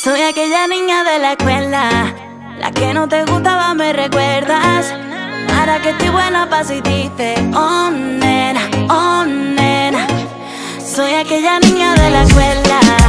Soy aquella niña de la escuela, la que no te gustaba, me recuerdas. Ahora que estoy buena pa' si dices, oh nena, oh nena. Soy aquella niña de la escuela.